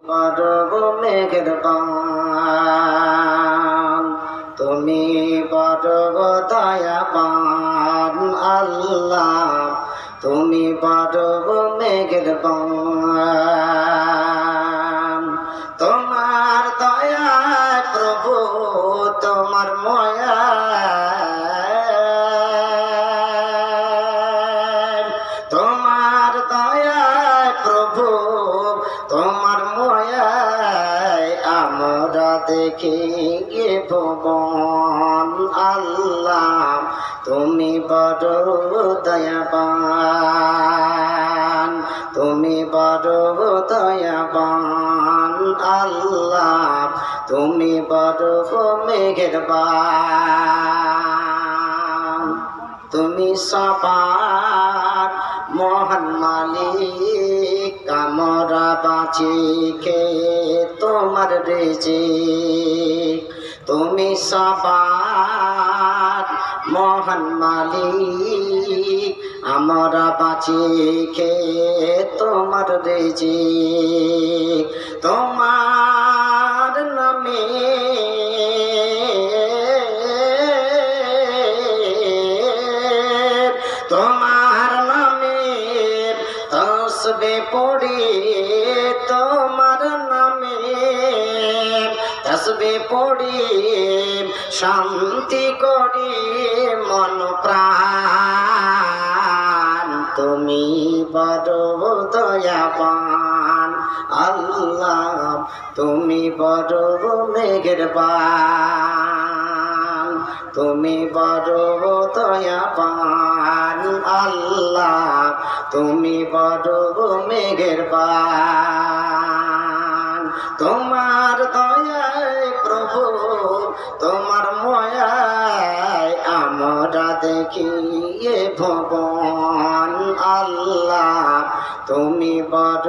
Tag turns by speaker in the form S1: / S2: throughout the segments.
S1: বড় মেহেরবান, তুমি বড় দয়াবান আল্লাহ, তুমি বড় মেহেরবান। তোমার দয়া প্রভু, তোমার ময়া, তোমার দয়া প্রভু, তোমার ময়ায় আমরা দেখি ভুবন আল্লাহ, তুমি বড় দয়াবান, তুমি বড় দয়াবান আল্লাহ, তুমি বড় মেহেরবান। তুমি সবার মহান মালিক, আমরা বাঁচি কে তোমার রিজিক। তুমি সবার মহান মালিক, আমরা বাঁচি কে তোমার রিজিক। তোমার নামে তোমার নামে তসবিহ পড়ি, তোমার নামে তসবিহ পড়ি, শান্তি করি মন প্রাণ। তুমি বড় দয়াবান আল্লাহ, তুমি বড় মেহেরবান, তুমি বড় দয়াবান আল্লাহ, তুমি বড় মেহেরবান। তোমার দয়ায় প্রভু, তোমার ময়ায় আমরা দেখি ভুবন আল্লাহ, তুমি বড়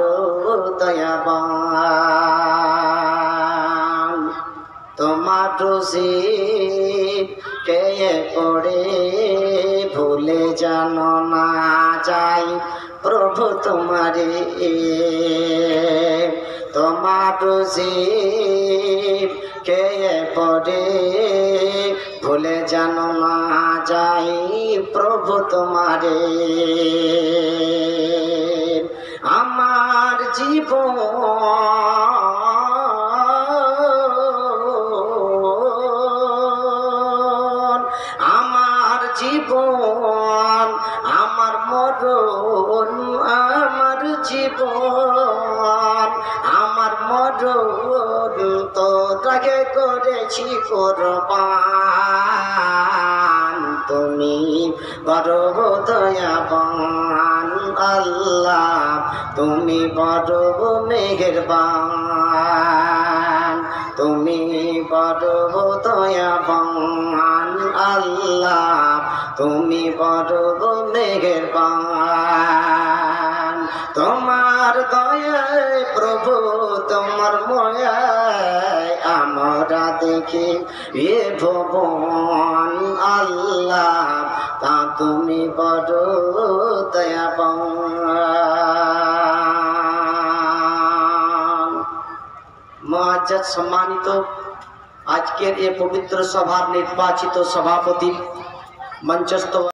S1: দয়াবান। তোমার রুজি কে পড়ে ভুলে জানো না যাই প্রভু তোমারে। তোমার রুজি কে পড়ে ভুলে জানো না যাই প্রভু তোমারে। আমার জীবন জীবন আমার মরণ, আমার জীবন আমার মরণ তোরাকে করেছি কোরবান। তুমি বড় দয়াবান আল্লাহ, তুমি বড় মেহেরবান, তুমি বড় দয়াবান আল্লাহ, তুমি বড় মেহেরবান। তোমার দয়ায় প্রভু, তোমার ময়ায় আমরা দেখি এ ভুবন আল্লাহ, তা তুমি বড় দয়াবান। মুআজ্জাজ সম্মানিত আজকের এই পবিত্র সভার নির্বাচিত সভাপতি মঞ্চস্থ